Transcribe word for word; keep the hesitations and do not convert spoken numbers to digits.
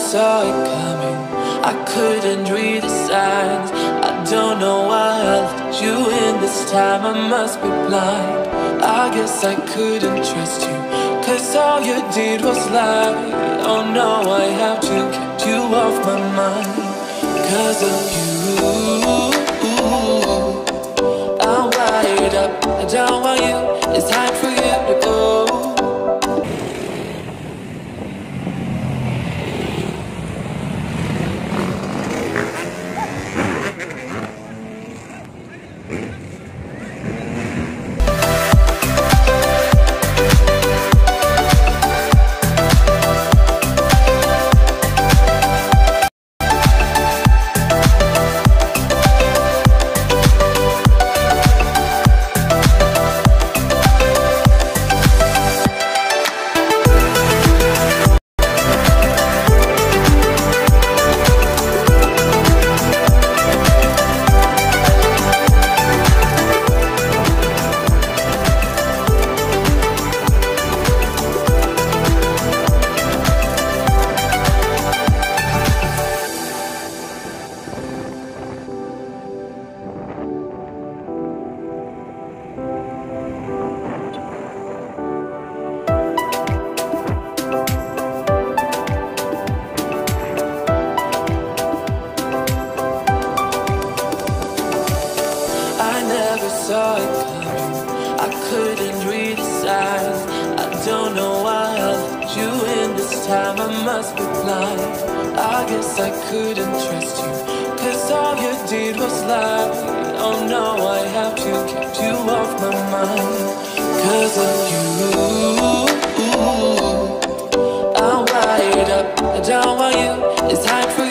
saw it coming. I couldn't read the signs. I don't know why I let you in this time. I must be blind. I guess I couldn't trust you, 'cause all you did was lie. Oh no, I have to keep you off my mind. 'Cause of you, I'm wired up. I don't want you, it's time for you to go. Saw it coming. I couldn't read the signs. I don't know why I let you in this time. I must be blind. I guess I couldn't trust you, 'cause all you did was lie. Oh no, I have to keep you off my mind. 'Cause of you, I'm wired up. I don't want you, it's time for you.